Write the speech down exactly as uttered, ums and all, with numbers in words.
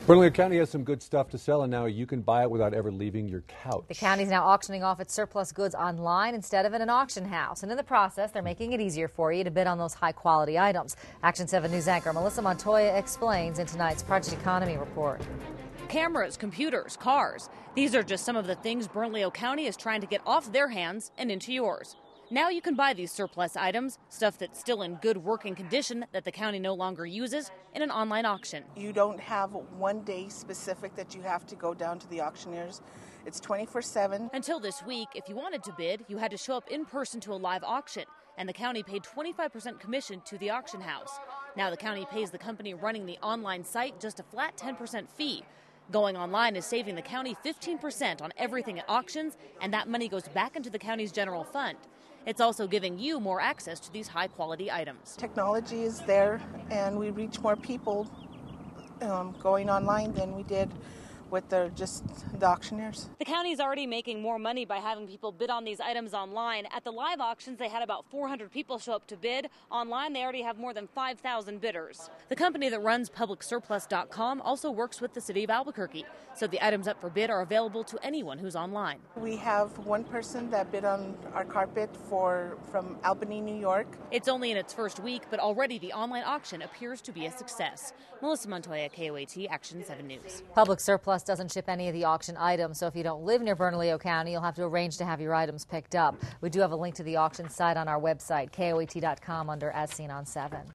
Bernalillo County has some good stuff to sell, and now you can buy it without ever leaving your couch. The county's now auctioning off its surplus goods online instead of in an auction house. And in the process, they're making it easier for you to bid on those high-quality items. Action seven News anchor Melissa Montoya explains in tonight's Project Economy Report. Cameras, computers, cars. These are just some of the things Bernalillo County is trying to get off their hands and into yours. Now you can buy these surplus items, stuff that's still in good working condition that the county no longer uses, in an online auction. You don't have one day specific that you have to go down to the auctioneers. It's twenty-four seven. Until this week, if you wanted to bid, you had to show up in person to a live auction, and the county paid twenty-five percent commission to the auction house. Now the county pays the company running the online site just a flat ten percent fee. Going online is saving the county fifteen percent on everything at auctions, and that money goes back into the county's general fund. It's also giving you more access to these high-quality items. Technology is there, and we reach more people um, going online than we did with the, just the auctioneers. The county is already making more money by having people bid on these items online. At the live auctions, they had about four hundred people show up to bid. Online, they already have more than five thousand bidders. The company that runs public surplus dot com also works with the city of Albuquerque, so the items up for bid are available to anyone who's online. We have one person that bid on our carpet for from Albany, New York. It's only in its first week, but already the online auction appears to be a success. Melissa Montoya, K O A T, Action seven News. Public Surplus doesn't ship any of the auction items, so if you don't live near Bernalillo County, you'll have to arrange to have your items picked up. We do have a link to the auction site on our website, K O A T dot com, under As Seen on seven.